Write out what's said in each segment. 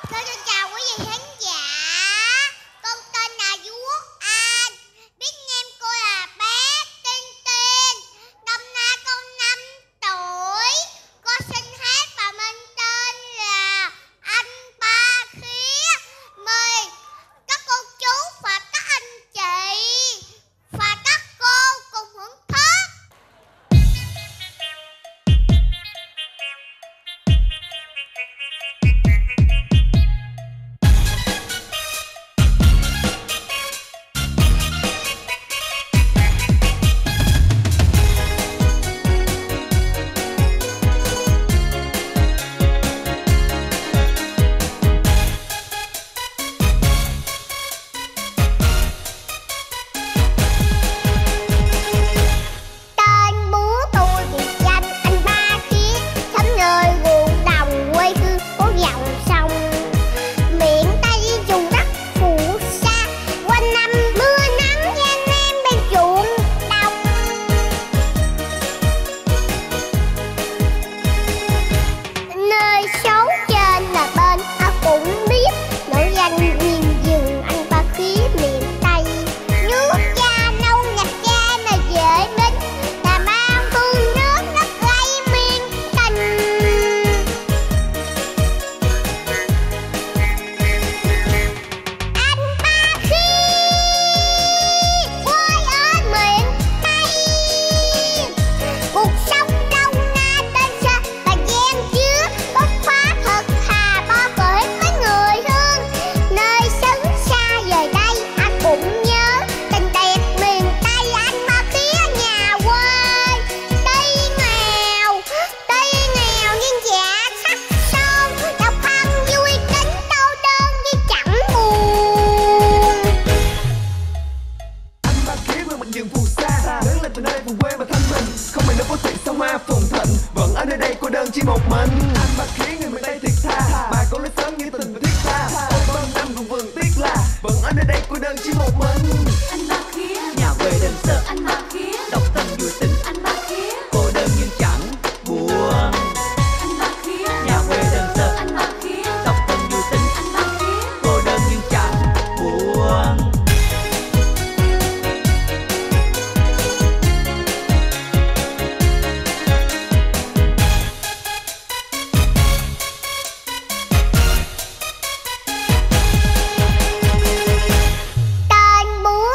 Thôi xin chào quý vị khán giả. Con tên là Quốc Anh. Biết em cô là bé Tinh Tinh. Năm nay con 5 tuổi. Con xin hát và mình tên là Anh Ba Khía. Mời các cô chú và các anh chị và các cô cùng hưởng thức. Chỉ một mình anh mà khiến người miền Tây thiệt tha, bà con nói sớm những tình và thiết tha. Ôi bao năm cùng vườn tiếc la, vẫn ở nơi đây cô đơn chỉ một mình. Anh Ba Khía nhà quê đơn sơ, anh Ba Khía độc thân vui tính, anh Ba Khía cô đơn nhưng chẳng buồn. Anh Ba Khía nhà quê đơn sơ, anh Ba Khía độc thân vui tính, anh Ba Khía cô đơn nhưng chẳng buồn. Tên bố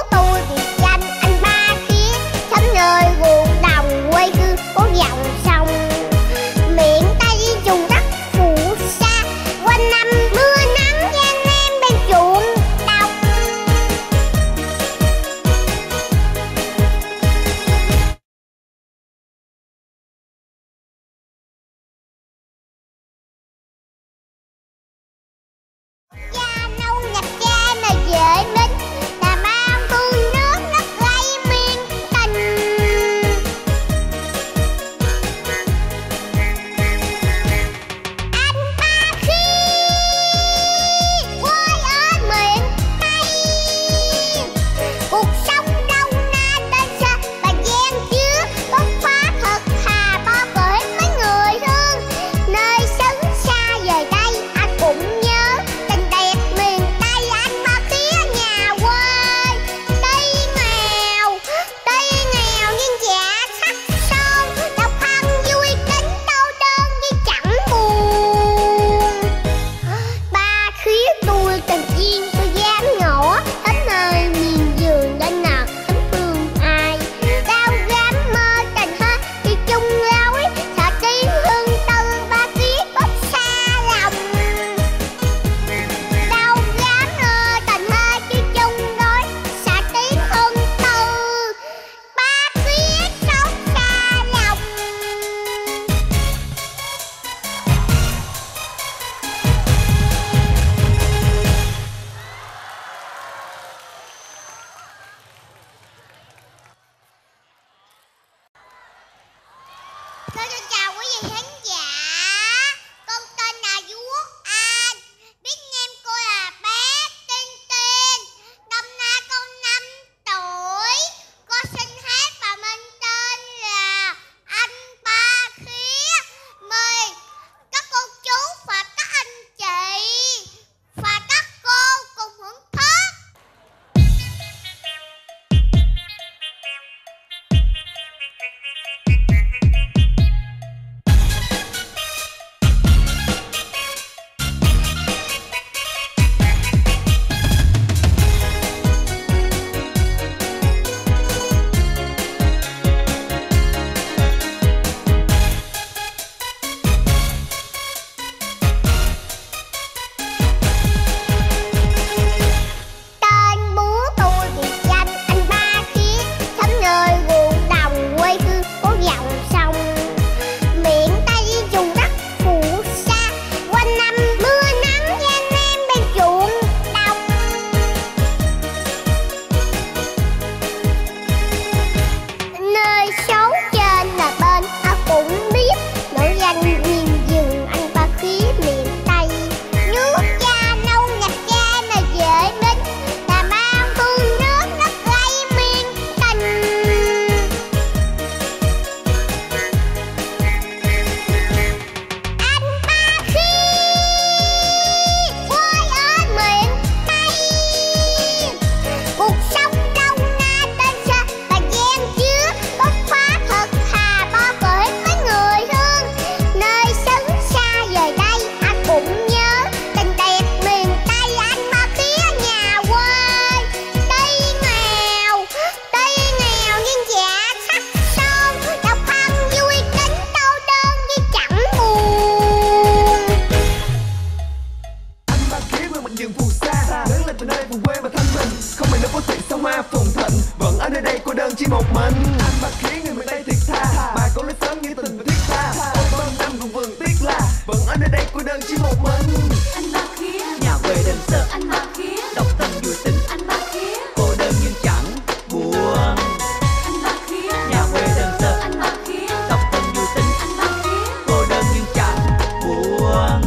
mình dừng phù sa. Lớn lên từ nơi vùng quê mà thanh bình, không mày đâu có thị sao hoa phồn thịnh. Vẫn ở nơi đây cô đơn chỉ một mình. Anh mà khiến người miền Tây thiệt tha, bà cũng lấy sớm như tình và thiết tha. Ôm bao năm cùng vườn tiếc là, vẫn ở nơi đây cô đơn chỉ một mình. Anh ba khía nhà quê đơn sơ, anh ba khía độc thân vui tính, anh ba khía cô đơn nhưng chẳng buồn. Anh ba khía nhà quê đơn sơ, anh ba khía độc thân vui tính, anh ba khía cô đơn nhưng chẳng buồn.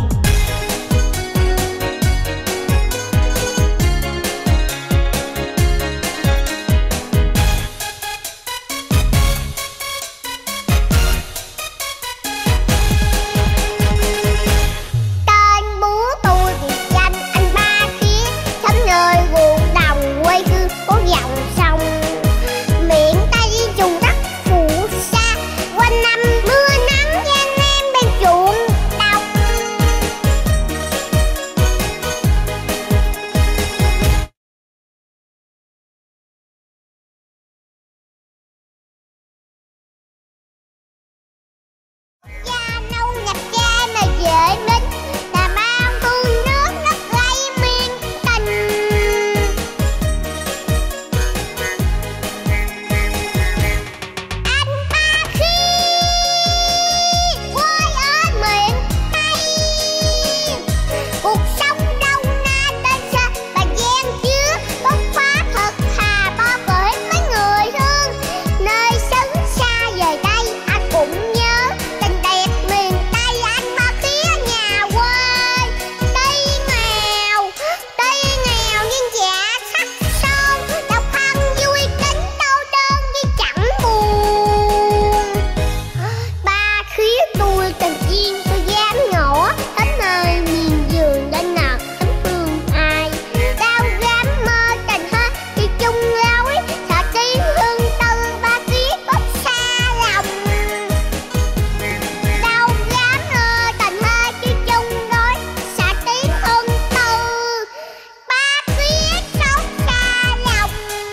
Tên bố tôi biệt danh anh Ba Khía, sống nơi ruộng đồng quê hương có dòng sông. Miền Tây vùng đất phù sa, quanh năm mưa nắng gian em bên ruộng đồng. Da nâu nhập da mà dễ minh, là bao phương nước đất lây miên tình. Anh Ba Khía quê ở miền Tây, cuộc sống đâu na tên xa và gian chứa bốc phá thật thà bao gửi mấy người thương. Nơi sống xa về đây anh cũng nhớ tình đẹp miền Tây. Anh Ba Khía nhà quê tuy nghèo nhưng dạ sắc son, độc thân vui tính đau đơn như chẳng buồn. Ba Khía tôi tình duyên tôi dám ngỏ, đến nơi miền vườn đã nở tấm phương ai. Đau gắm mơ tình hết thì chung lối, sợ tiếng hương tư Ba Khía bốc xa lòng. Đau gắm mơ tình hết chứ chung lối, sợ tiếng hương tư Ba Khía sống xa lòng.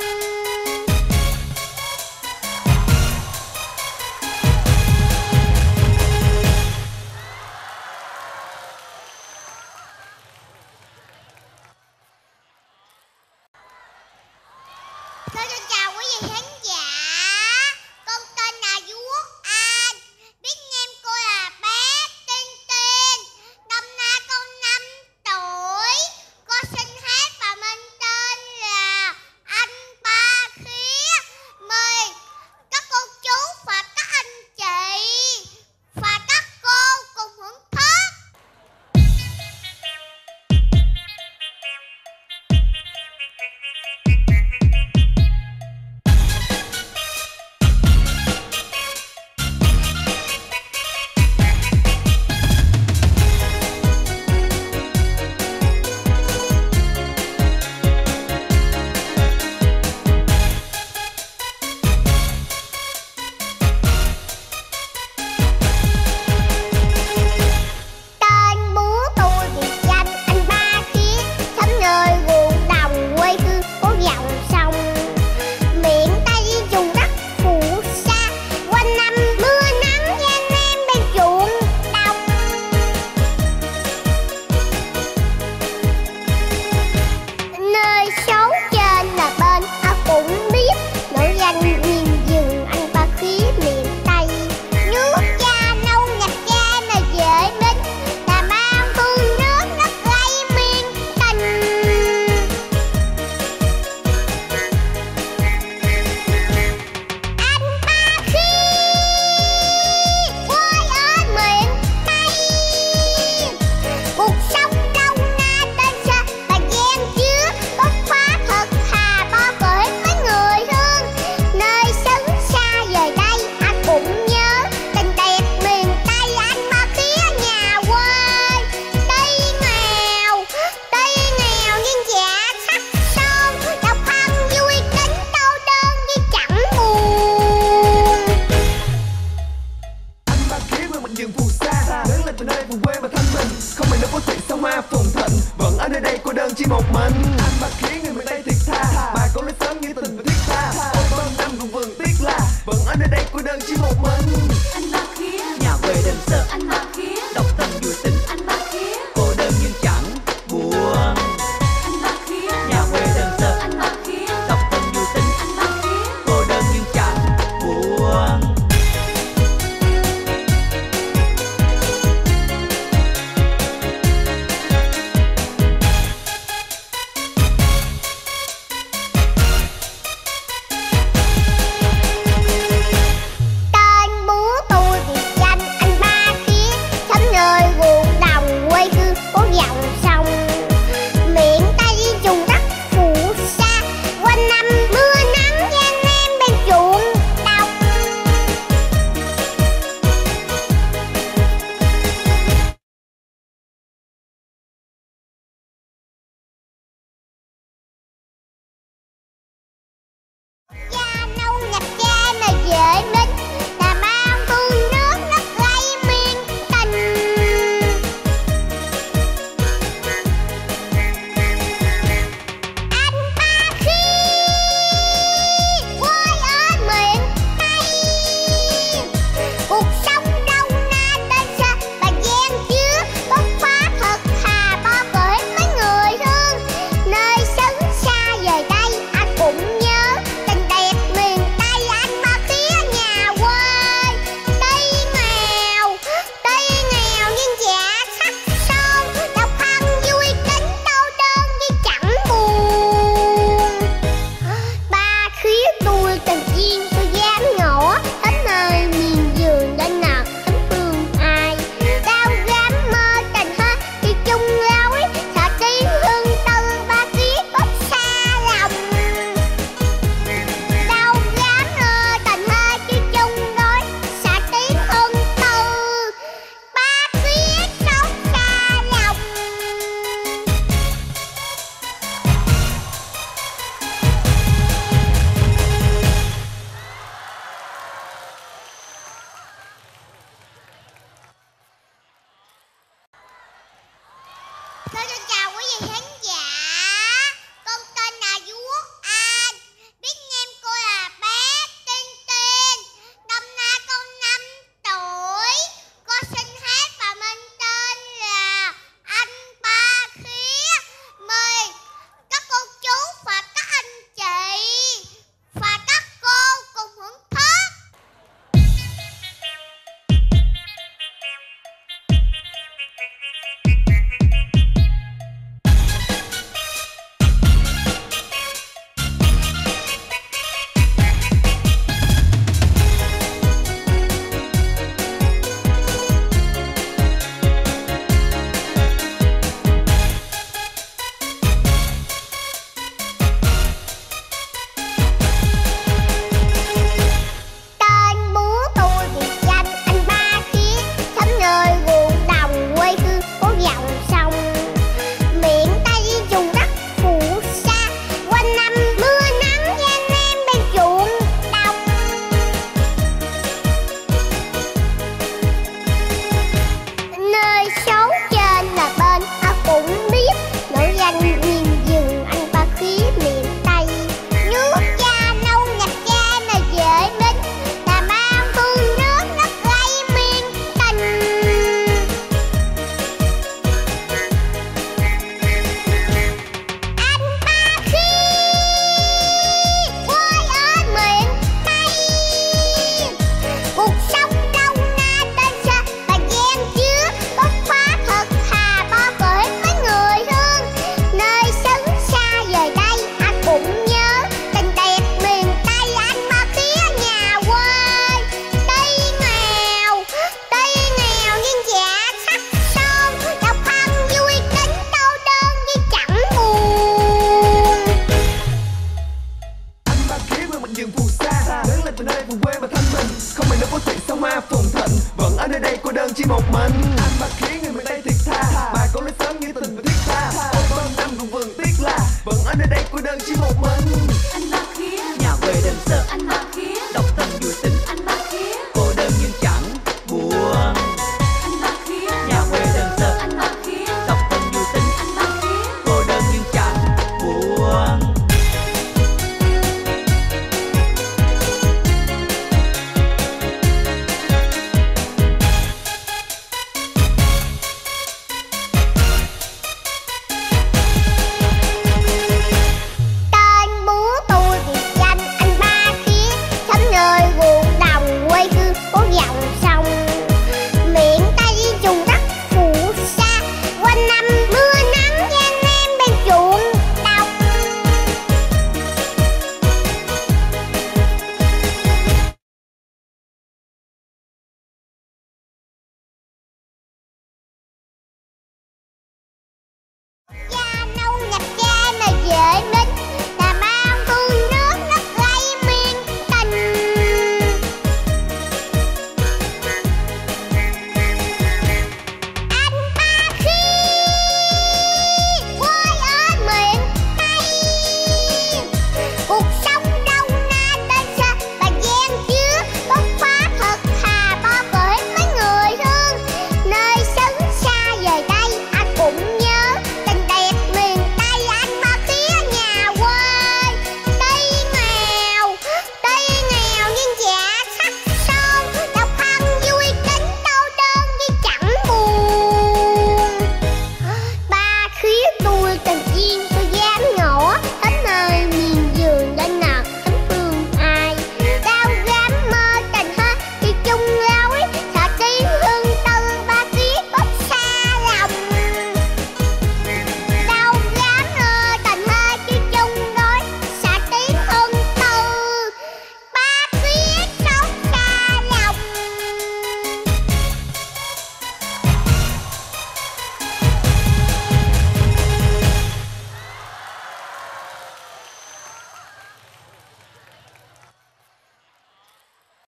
Xin chào quý vị khán giả, con tên là Quốc An, biết em cô là bé Tinh Tinh, năm nay con 5 tuổi, con xin hát và mình tên là anh Ba Khía. Mời các cô chú và các anh chị và các cô cùng hưởng thức. Tên bố tôi biệt danh anh Ba Khía, sống nơi ruộng đồng quê hương có dòng sông. Miền Tây vùng đất phù sa, quanh năm mưa nắng gian em bên ruộng đồng. Nơi xấu trên là bên ta cũng biết, nổi danh miền vườn anh Ba Khía miền Tây. Nước da nâu nhập da là dễ minh, là bao phương nước đất lây miên tình. Anh Ba Khía quê ở miền Tây, cuộc sống đâu na tên xa và gian chứa bốc phá thật thà bao gửi mấy người thương. Nơi sống xa về đây anh cũng nhớ tình đẹp miền Tây. Anh Ba Khía nhà quê tuy nghèo nhưng dạ sắc son, độc thân vui tính đau đơn như chẳng buồn. Anh Ba Khía quê mình dừng phù sa. Lớn lên từ nơi vùng quê mà thanh bình, không mày đâu có thị sao hoa phồn thịnh. Vẫn ở nơi đây cô đơn chỉ một mình. Anh Ba Khía người miền Tây thiệt tha, bà cũng lấy sớm như tình và thiết tha. Ôm bao năm cùng vườn tiếc là, vẫn ở nơi đây cô đơn chỉ một mình. Anh ba khía nhà quê đơn sơ, anh ba khía độc thân vui tính, anh ba khía cô đơn nhưng chẳng buồn. bình yên